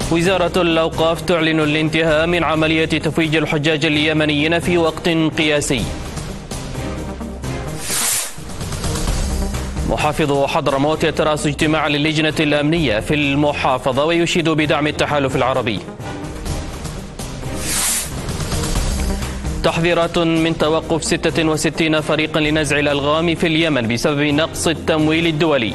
وزارة الأوقاف تعلن الانتهاء من عملية تفويج الحجاج اليمنيين في وقت قياسي. محافظ حضرموت يترأس اجتماع للجنة الأمنية في المحافظة ويشيد بدعم التحالف العربي. تحذيرات من توقف 66 فريقا لنزع الألغام في اليمن بسبب نقص التمويل الدولي.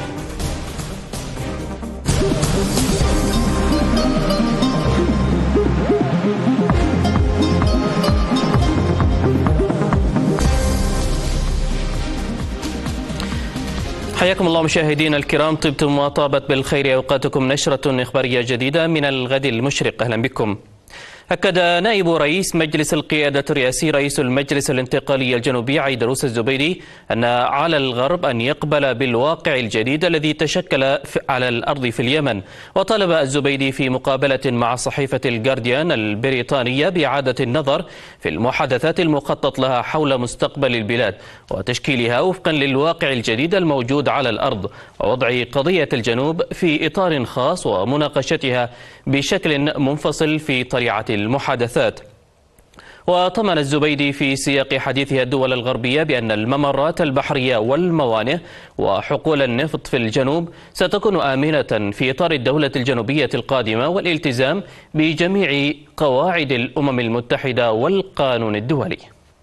حياكم الله مشاهدينا الكرام، طبتم وطابت بالخير أوقاتكم. نشرة إخبارية جديدة من الغد المشرق، أهلا بكم. أكد نائب رئيس مجلس القيادة الرئاسي رئيس المجلس الانتقالي الجنوبي عيدروس الزبيدي أن على الغرب أن يقبل بالواقع الجديد الذي تشكل على الأرض في اليمن. وطالب الزبيدي في مقابلة مع صحيفة الجارديان البريطانية بإعادة النظر في المحادثات المخطط لها حول مستقبل البلاد وتشكيلها وفقا للواقع الجديد الموجود على الأرض، ووضع قضية الجنوب في إطار خاص ومناقشتها بشكل منفصل في طليعة المحادثات. وطمن الزبيدي في سياق حديثها الدول الغربية بأن الممرات البحرية والموانئ وحقول النفط في الجنوب ستكون آمنة في إطار الدولة الجنوبية القادمة والالتزام بجميع قواعد الأمم المتحدة والقانون الدولي.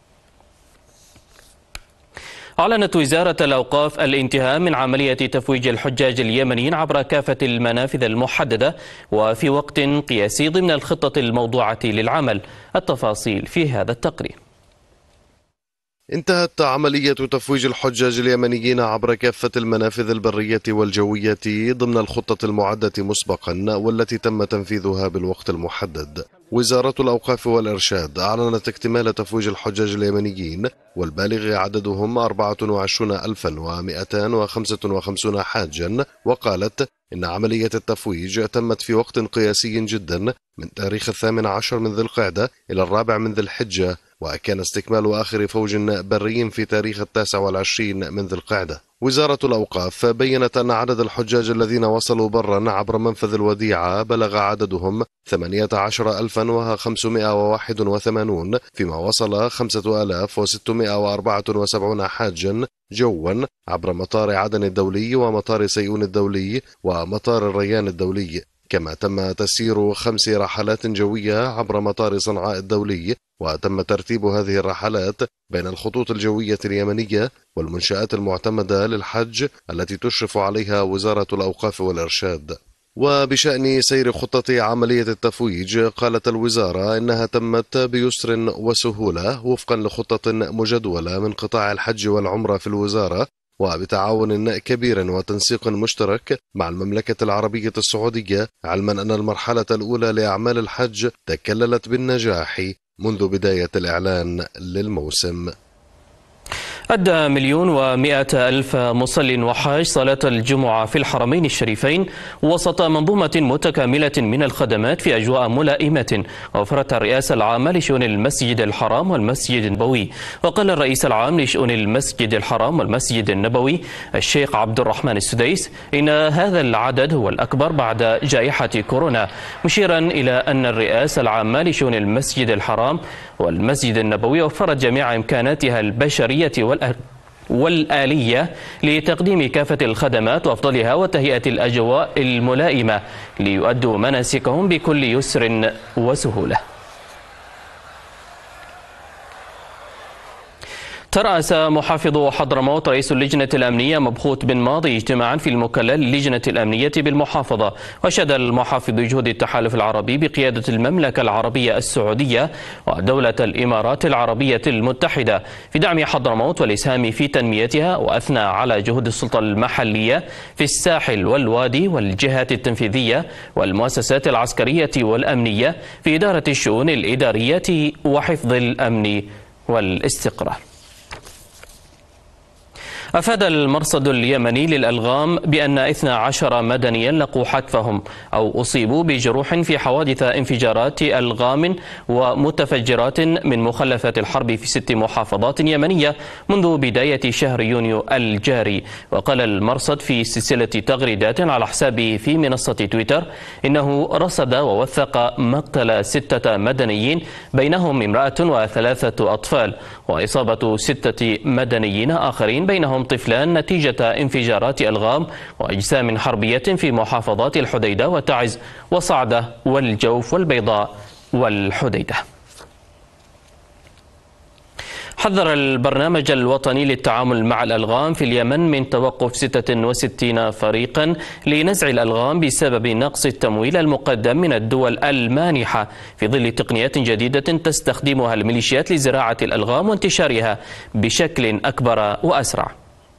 أعلنت وزارة الأوقاف الانتهاء من عملية تفويج الحجاج اليمنيين عبر كافة المنافذ المحددة وفي وقت قياسي ضمن الخطة الموضوعة للعمل. التفاصيل في هذا التقرير. انتهت عملية تفويج الحجاج اليمنيين عبر كافة المنافذ البرية والجوية ضمن الخطة المعدة مسبقا والتي تم تنفيذها بالوقت المحدد. وزارة الأوقاف والإرشاد أعلنت اكتمال تفويج الحجاج اليمنيين والبالغ عددهم 24,255 حاجا، وقالت إن عملية التفويج تمت في وقت قياسي جدا من تاريخ 18 من ذي القعدة إلى 4 من ذي الحجة، وكان استكمال آخر فوج بري في تاريخ 29 من ذي القعدة. وزارة الأوقاف بيّنت أن عدد الحجاج الذين وصلوا برا عبر منفذ الوديعة بلغ عددهم 18,581، فيما وصل 5,674 حاجا جوا عبر مطار عدن الدولي ومطار سيئون الدولي ومطار الريان الدولي. كما تم تسيير 5 رحلات جوية عبر مطار صنعاء الدولي، وتم ترتيب هذه الرحلات بين الخطوط الجوية اليمنية والمنشآت المعتمدة للحج التي تشرف عليها وزارة الأوقاف والإرشاد. وبشأن سير خطة عملية التفويج، قالت الوزارة إنها تمت بيسر وسهولة وفقا لخطة مجدولة من قطاع الحج والعمرة في الوزارة، وبتعاون كبير وتنسيق مشترك مع المملكة العربية السعودية، علما أن المرحلة الأولى لأعمال الحج تكللت بالنجاح منذ بداية الإعلان للموسم. أدى 1,100,000 مصل وحاج صلاة الجمعة في الحرمين الشريفين وسط منظومة متكاملة من الخدمات في أجواء ملائمة وفرتها الرئاسة العامة لشؤون المسجد الحرام والمسجد النبوي. وقال الرئيس العام لشؤون المسجد الحرام والمسجد النبوي الشيخ عبد الرحمن السديس إن هذا العدد هو الأكبر بعد جائحة كورونا، مشيرا إلى أن الرئاسة العامة لشؤون المسجد الحرام والمسجد النبوي وفرت جميع إمكاناتها البشرية والآلية لتقديم كافة الخدمات وأفضلها وتهيئة الأجواء الملائمة ليؤدوا مناسكهم بكل يسر وسهولة. ترأس محافظ حضرموت رئيس اللجنة الأمنية مبخوت بن ماضي اجتماعا في المكلل للجنة الأمنية بالمحافظة، وشهد المحافظ جهود التحالف العربي بقيادة المملكة العربية السعودية ودولة الإمارات العربية المتحدة في دعم حضرموت والإسهام في تنميتها، وأثنى على جهود السلطة المحلية في الساحل والوادي والجهات التنفيذية والمؤسسات العسكرية والأمنية في إدارة الشؤون الإدارية وحفظ الأمن والاستقرار. أفاد المرصد اليمني للألغام بأن 12 مدنيا لقوا حتفهم أو أصيبوا بجروح في حوادث انفجارات ألغام ومتفجرات من مخلفات الحرب في 6 محافظات يمنية منذ بداية شهر يونيو الجاري. وقال المرصد في سلسلة تغريدات على حسابه في منصة تويتر إنه رصد ووثق مقتل 6 مدنيين بينهم امرأة و3 أطفال، وإصابة 6 مدنيين آخرين بينهم طفلان نتيجة انفجارات ألغام وأجسام حربية في محافظات الحديدة وتعز وصعدة والجوف والبيضاء والحديدة. حذر البرنامج الوطني للتعامل مع الألغام في اليمن من توقف 66 فريقا لنزع الألغام بسبب نقص التمويل المقدم من الدول المانحة في ظل تقنيات جديدة تستخدمها الميليشيات لزراعة الألغام وانتشارها بشكل أكبر وأسرع.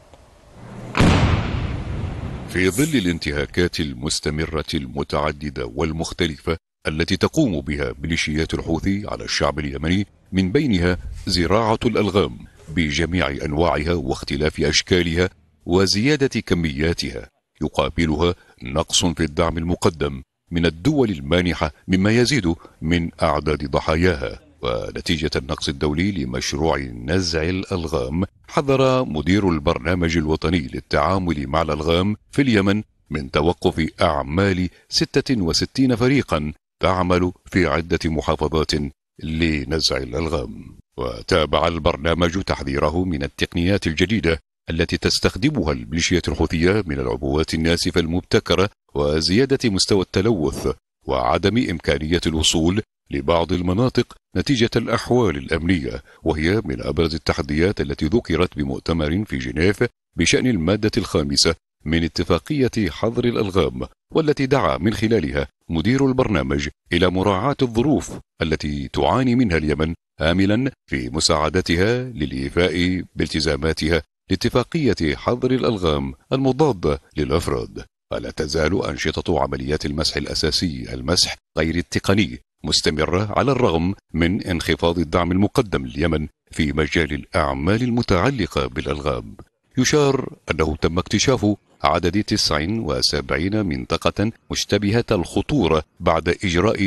في ظل الانتهاكات المستمرة المتعددة والمختلفة التي تقوم بها ميليشيات الحوثي على الشعب اليمني، من بينها زراعة الألغام بجميع أنواعها واختلاف أشكالها وزيادة كمياتها، يقابلها نقص في الدعم المقدم من الدول المانحة مما يزيد من أعداد ضحاياها. ونتيجة النقص الدولي لمشروع نزع الألغام، حذر مدير البرنامج الوطني للتعامل مع الألغام في اليمن من توقف أعمال 66 فريقا تعمل في عدة محافظات لنزع الألغام. وتابع البرنامج تحذيره من التقنيات الجديدة التي تستخدمها الميليشيات الحوثية من العبوات الناسفة المبتكرة وزيادة مستوى التلوث وعدم إمكانية الوصول لبعض المناطق نتيجة الأحوال الأمنية، وهي من أبرز التحديات التي ذكرت بمؤتمر في جنيف بشأن المادة الخامسة من اتفاقية حظر الألغام، والتي دعا من خلالها مدير البرنامج إلى مراعاة الظروف التي تعاني منها اليمن، آملا في مساعدتها للإيفاء بالتزاماتها لاتفاقية حظر الألغام المضادة للأفراد. ولا تزال أنشطة عمليات المسح الأساسي المسح غير التقني مستمرة على الرغم من انخفاض الدعم المقدم لليمن في مجال الأعمال المتعلقة بالألغام. يشار أنه تم اكتشاف عدد 79 منطقة مشتبهة الخطورة بعد إجراء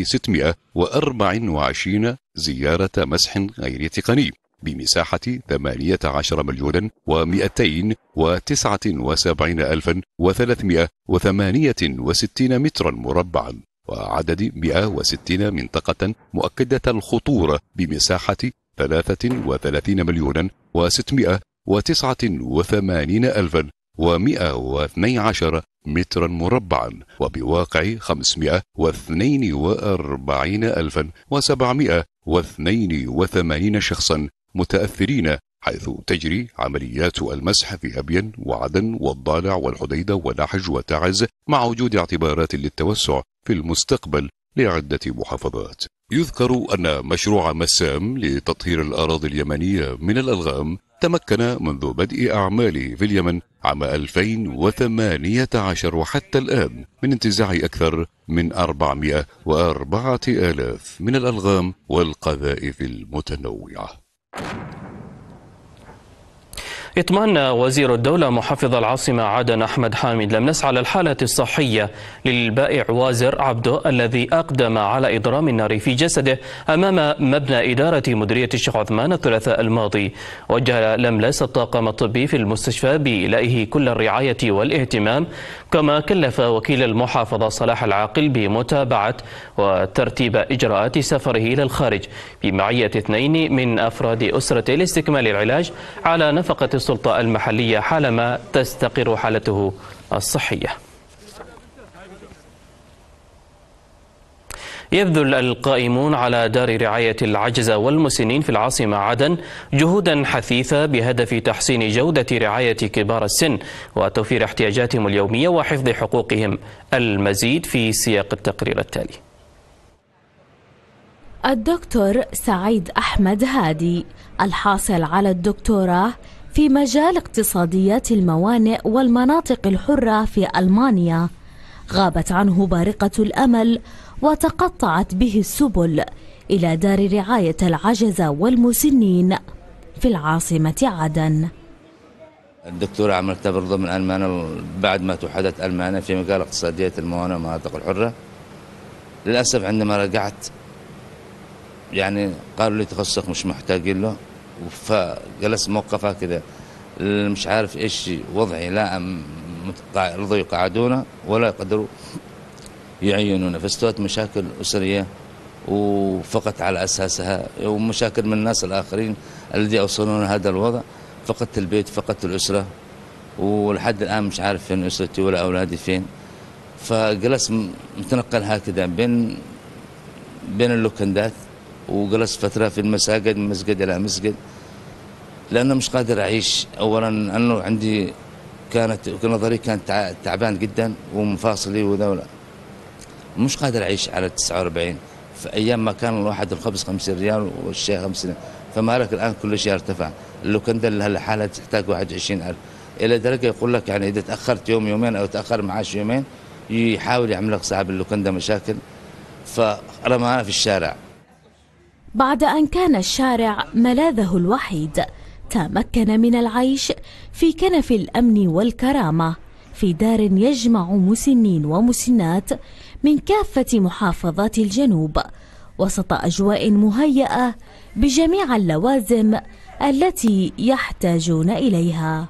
624 زيارة مسح غير تقني بمساحة 18,279,368 مترا مربعا، وعدد 160 منطقة مؤكدة الخطورة بمساحة 33,689,112 مترا مربعا، وبواقع 542,782 شخصا متأثرين، حيث تجري عمليات المسح في أبين وعدن والضالع والحديدة ولحج وتعز، مع وجود اعتبارات للتوسع في المستقبل لعدة محافظات. يذكر أن مشروع مسام لتطهير الأراضي اليمنية من الألغام تمكن منذ بدء أعماله في اليمن عام 2018 وحتى الآن من انتزاع أكثر من 404,000 من الألغام والقذائف المتنوعة. اطمأن وزير الدولة محافظ العاصمة عدن أحمد حامد لمنس على الحالة الصحية للبائع وازر عبدو الذي أقدم على إضرام النار في جسده أمام مبنى إدارة مديرية الشيخ عثمان الثلاثاء الماضي. وجه لملس الطاقم الطبي في المستشفى بإيلائه كل الرعاية والاهتمام، كما كلف وكيل المحافظة صلاح العاقل بمتابعة وترتيب إجراءات سفره إلى الخارج بمعية 2 من أفراد أسرته لاستكمال العلاج على نفقة السلطة المحلية حالما تستقر حالته الصحية. يبذل القائمون على دار رعاية العجزة والمسنين في العاصمة عدن جهودا حثيثة بهدف تحسين جودة رعاية كبار السن وتوفير احتياجاتهم اليومية وحفظ حقوقهم. المزيد في سياق التقرير التالي. الدكتور سعيد أحمد هادي الحاصل على الدكتوراه في مجال اقتصاديات الموانئ والمناطق الحرة في ألمانيا غابت عنه بارقة الأمل وتقطعت به السبل إلى دار رعاية العجزة والمسنين في العاصمة عدن. الدكتوراه عملتها برضه من ألمانيا بعد ما توحدت ألمانيا في مجال اقتصادية الموانئ والمناطق الحرة. للأسف عندما رجعت يعني قالوا لي تخصصك مش محتاجين له، فجلست موقفة كده مش عارف إيش وضعي، لا رضوا يقعدونا ولا يقدروا يعينونا، فاستوت مشاكل أسرية وفقط على أساسها ومشاكل من الناس الآخرين الذي أوصلونا هذا الوضع. فقدت البيت، فقدت الأسرة، ولحد الآن مش عارف فين أسرتي ولا أولادي فين. فجلست متنقل هكذا بين اللوكندات، وجلست فترة في المساجد من مسجد إلى مسجد، لأنه مش قادر أعيش. أولا أنه عندي نظري كانت تعبان جدا ومفاصلي ودولة، مش قادر أعيش على 49. في أيام ما كان الواحد الخبز 50 ريال والشاي 50، فما لك الآن كل شيء ارتفع. اللوكندة لحالها تحتاج 21,000، إلى درجة يقول لك يعني إذا تأخرت يوم يومين أو تأخر معاش يومين يحاول يعمل لك صاحب اللوكندة مشاكل، فرمانا في الشارع. بعد أن كان الشارع ملاذه الوحيد، تمكن من العيش في كنف الأمن والكرامة في دار يجمع مسنين ومسنات من كافة محافظات الجنوب، وسط أجواء مهيئة بجميع اللوازم التي يحتاجون إليها.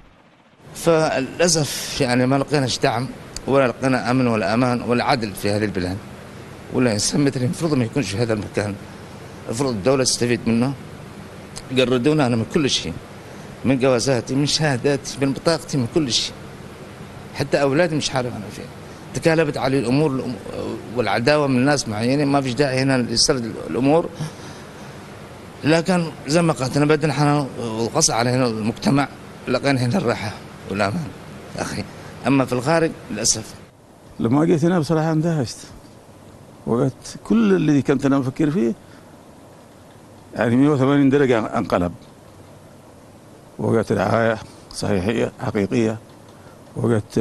فللأسف يعني ما لقيناش دعم ولا لقينا أمن ولا أمان ولا عدل في هذه البلاد، ولا إنسان مثلي المفروض ما يكونش في هذا المكان. المفروض الدولة تستفيد منه. جردونا أنا من كل شيء، من جوازاتي، من شهاداتي، من بطاقتي، من كل شيء، حتى أولادي مش عارف أنا فين. تكالبت علي الأمور والعداوة من ناس معينين، ما فيش داعي هنا لسرد الأمور، لكن زي ما قلت أنا بدنا حنا وقص علينا المجتمع، لقينا هنا الراحة والأمان أخي. أما في الخارج للأسف. لما جيت هنا بصراحة اندهشت، وقت كل اللي كنت أنا مفكر فيه يعني 180 درجة انقلب. وقت رعاية صحيحية حقيقية، وقت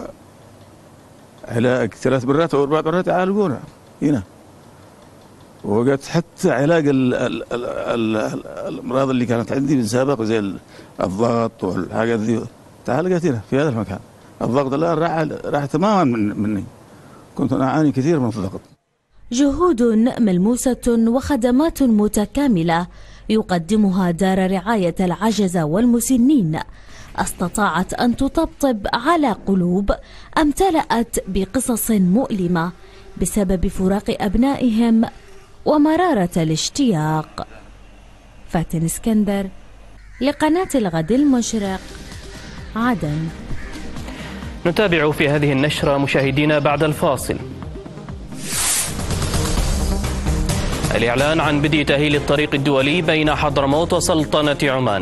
علاج 3 مرات أو 4 مرات يعالجونا هنا، وقت حتى علاج الأمراض اللي كانت عندي من سابق زي الضغط والحاجات دي تعالجت هنا في هذا المكان. الضغط الآن راح تماما مني، كنت أعاني كثير من الضغط. جهود ملموسة وخدمات متكاملة يقدمها دار رعاية العجزة والمسنين استطاعت أن تطبطب على قلوب امتلأت بقصص مؤلمة بسبب فراق أبنائهم ومرارة الاشتياق. فاتن اسكندر لقناة الغد المشرق، عدن. نتابع في هذه النشرة مشاهدينا بعد الفاصل. الإعلان عن بدء تأهيل الطريق الدولي بين حضرموت وسلطنة عمان.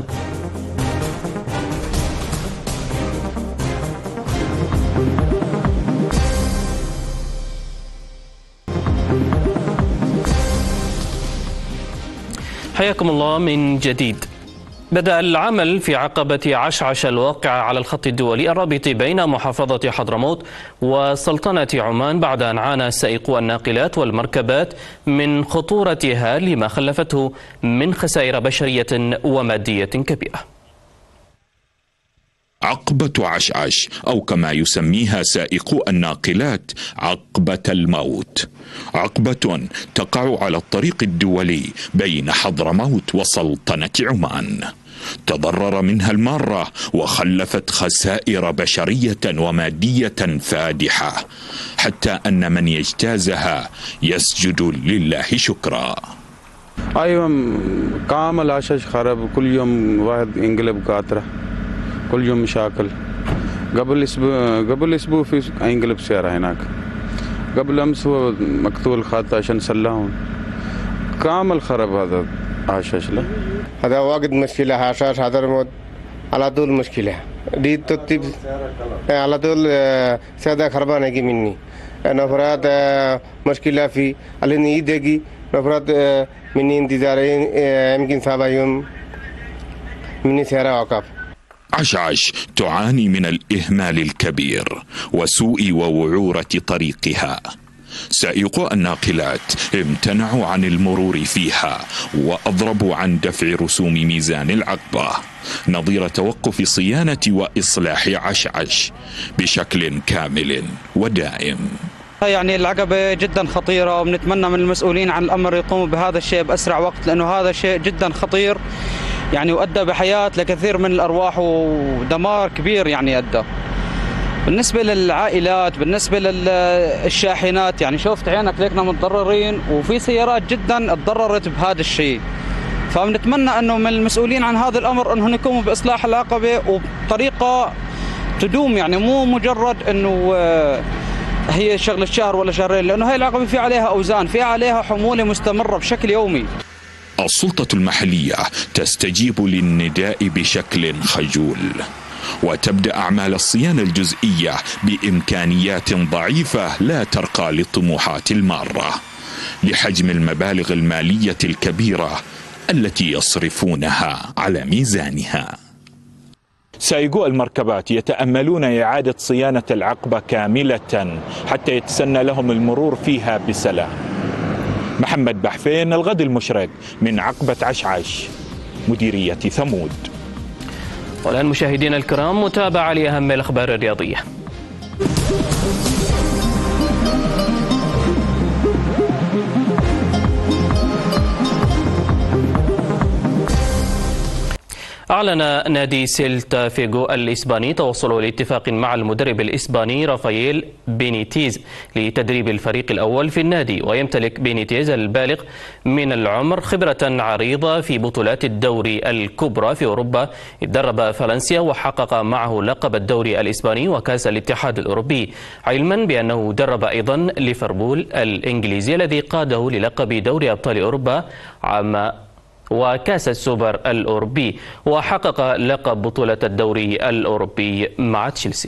حياكم الله من جديد. بدأ العمل في عقبة عشعش الواقعة على الخط الدولي الرابط بين محافظة حضرموت وسلطنة عمان بعد أن عانى سائقو الناقلات والمركبات من خطورتها لما خلفته من خسائر بشرية ومادية كبيرة. عقبة عشعش أو كما يسميها سائقو الناقلات عقبة الموت، عقبة تقع على الطريق الدولي بين حضرموت وسلطنة عمان، تضرر منها المارة وخلفت خسائر بشرية ومادية فادحة، حتى أن من يجتازها يسجد لله شكرا. أيوة كامل عشاش خرب، كل يوم واحد ينقلب قاطرة، كل يوم مشاكل. قبل اسبوع في ينقلب سيارة هناك، قبل امس هو مقتول خاطئ عشان سلاهم. كامل خرب هذا عشاش له. هذا واجد مشكلة عشاش حضرموت على طول مشكلة دي ترتيب على طول سادة خربانة يجي مني. أنا فرات مشكلة في على يدقي نفرات مني انتظارين يمكن 7 يوم مني سيارة وقف. عشعش تعاني من الإهمال الكبير وسوء ووعورة طريقها، سائقو الناقلات امتنعوا عن المرور فيها وأضربوا عن دفع رسوم ميزان العقبة نظير توقف صيانة وإصلاح عشعش بشكل كامل ودائم. يعني العقبة جدا خطيرة، وبنتمنى من المسؤولين عن الأمر يقوموا بهذا الشيء بأسرع وقت، لأنه هذا شيء جدا خطير يعني، وأدى بحياة لكثير من الأرواح ودمار كبير يعني أدى. بالنسبة للعائلات، بالنسبة للشاحنات، يعني شوفت عينك ليكنا متضررين، وفي سيارات جدا تضررت بهذا الشيء. فبنتمنى أنه من المسؤولين عن هذا الأمر أنهم يقوموا بإصلاح العقبة وبطريقة تدوم، يعني مو مجرد أنه هي شغلة شهر ولا شهرين، لأنه هاي العقبة في عليها أوزان، في عليها حمولة مستمرة بشكل يومي. السلطة المحلية تستجيب للنداء بشكل خجول، وتبدأ أعمال الصيانة الجزئية بإمكانيات ضعيفة لا ترقى للطموحات المارة لحجم المبالغ المالية الكبيرة التي يصرفونها على ميزانها. سائقو المركبات يتأملون إعادة صيانة العقبة كاملة حتى يتسنى لهم المرور فيها بسلام. محمد بحفين، الغد المشرق، من عقبة عشعش، مديرية ثمود. والآن مشاهدينا الكرام متابعة لأهم الأخبار الرياضية. أعلن نادي سيلتا فيغو الإسباني توصله لاتفاق مع المدرب الإسباني رافائيل بينيتيز لتدريب الفريق الأول في النادي. ويمتلك بينيتيز البالغ من العمر خبرة عريضة في بطولات الدوري الكبرى في أوروبا، درب فالنسيا وحقق معه لقب الدوري الإسباني وكأس الاتحاد الأوروبي، علما بأنه درب أيضا ليفربول الإنجليزي الذي قاده للقب دوري أبطال أوروبا وكأس السوبر الأوروبي، وحقق لقب بطولة الدوري الأوروبي مع تشيلسي.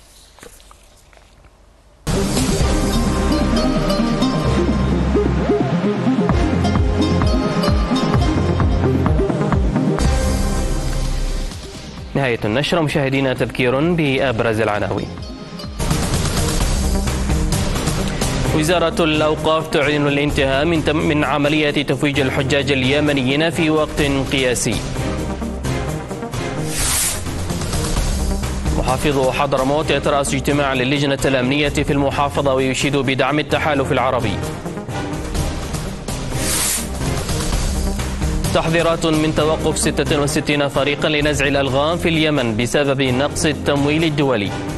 نهاية النشرة. مشاهدينا تذكير بأبرز العناوين. وزارة الأوقاف تعلن الانتهاء من عملية تفويج الحجاج اليمنيين في وقت قياسي. محافظ حضرموت يترأس اجتماع للجنة الأمنية في المحافظة ويشيد بدعم التحالف العربي. تحذيرات من توقف 66 فريقا لنزع الألغام في اليمن بسبب نقص التمويل الدولي.